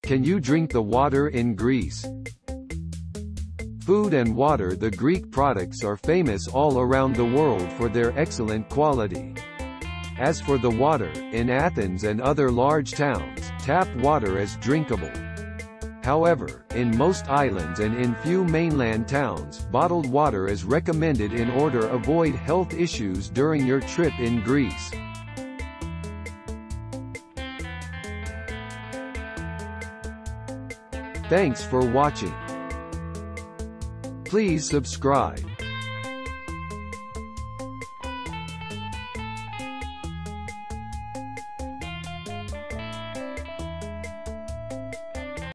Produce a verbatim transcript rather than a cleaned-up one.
Can you drink the water in Greece? Food and water. The Greek products are famous all around the world for their excellent quality. As for the water, in Athens and other large towns, tap water is drinkable. However, in most islands and in few mainland towns, bottled water is recommended in order to avoid health issues during your trip in Greece. Thanks for watching. Please subscribe.